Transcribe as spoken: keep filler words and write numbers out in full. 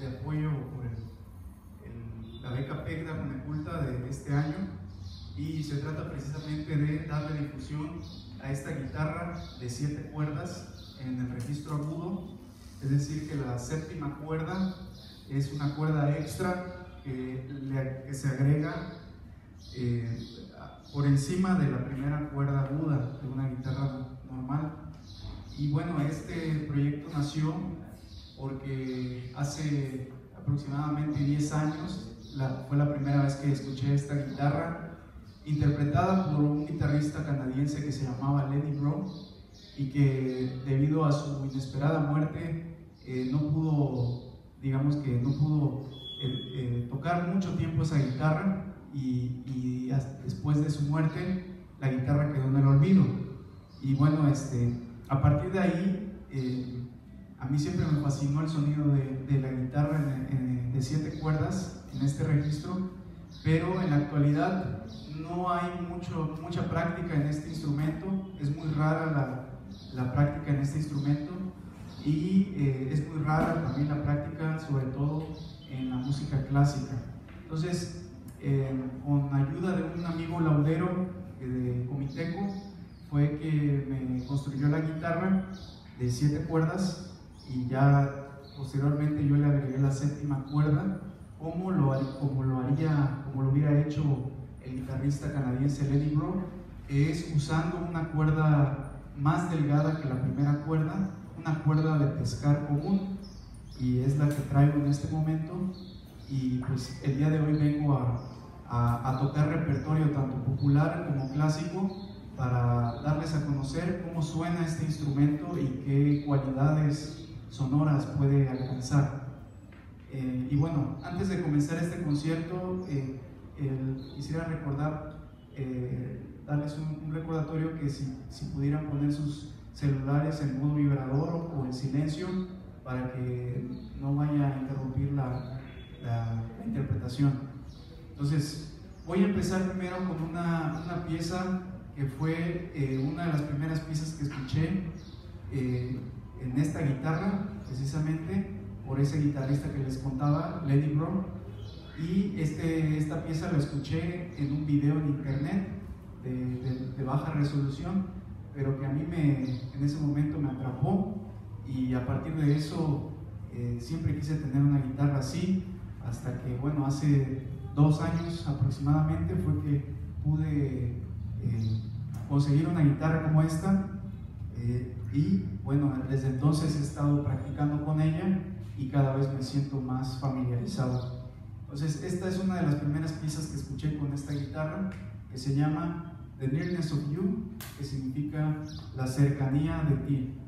de apoyo por el, el, la beca PECDA Coneculta de este año, y se trata precisamente de darle difusión a esta guitarra de siete cuerdas en el registro agudo, es decir, que la séptima cuerda es una cuerda extra que, le, que se agrega eh, por encima de la primera cuerda aguda de una guitarra normal. Y bueno, este proyecto nació porque hace aproximadamente diez años la, fue la primera vez que escuché esta guitarra interpretada por un guitarrista canadiense que se llamaba Lenny Breau, y que debido a su inesperada muerte eh, no pudo, digamos que no pudo eh, eh, tocar mucho tiempo esa guitarra, y, y después de su muerte la guitarra quedó en el olvido. Y bueno, este, a partir de ahí eh, a mí siempre me fascinó el sonido de, de la guitarra en, en, de siete cuerdas en este registro, pero en la actualidad no hay mucho, mucha práctica en este instrumento, es muy rara la, la práctica en este instrumento, y eh, es muy rara también la práctica, sobre todo en la música clásica. Entonces, eh, con ayuda de un amigo laudero eh, de Comiteco, fue que me construyó la guitarra de siete cuerdas, y ya posteriormente yo le agregué la séptima cuerda, como lo, como lo haría, como lo hubiera hecho el guitarrista canadiense Lenny Breau, que es usando una cuerda más delgada que la primera cuerda, una cuerda de pescar común, y es la que traigo en este momento. Y pues el día de hoy vengo a, a, a tocar repertorio tanto popular como clásico, para darles a conocer cómo suena este instrumento y qué cualidades sonoras puede alcanzar. Eh, y bueno, antes de comenzar este concierto, eh, el, quisiera recordar, eh, darles un, un recordatorio que si, si pudieran poner sus celulares en modo vibrador o en silencio, para que no vaya a interrumpir la, la, la interpretación. Entonces, voy a empezar primero con una, una pieza que fue eh, una de las primeras piezas que escuché eh, en esta guitarra, precisamente por ese guitarrista que les contaba, Lenny Breau. Y este, esta pieza la escuché en un video en internet de, de, de baja resolución, pero que a mí me, en ese momento me atrapó, y a partir de eso eh, siempre quise tener una guitarra así, hasta que, bueno, hace dos años aproximadamente fue que pude eh, conseguir una guitarra como esta, eh, y bueno, desde entonces he estado practicando con ella y cada vez me siento más familiarizado. Entonces, esta es una de las primeras piezas que escuché con esta guitarra, que se llama The Nearness of You, que significa la cercanía de ti.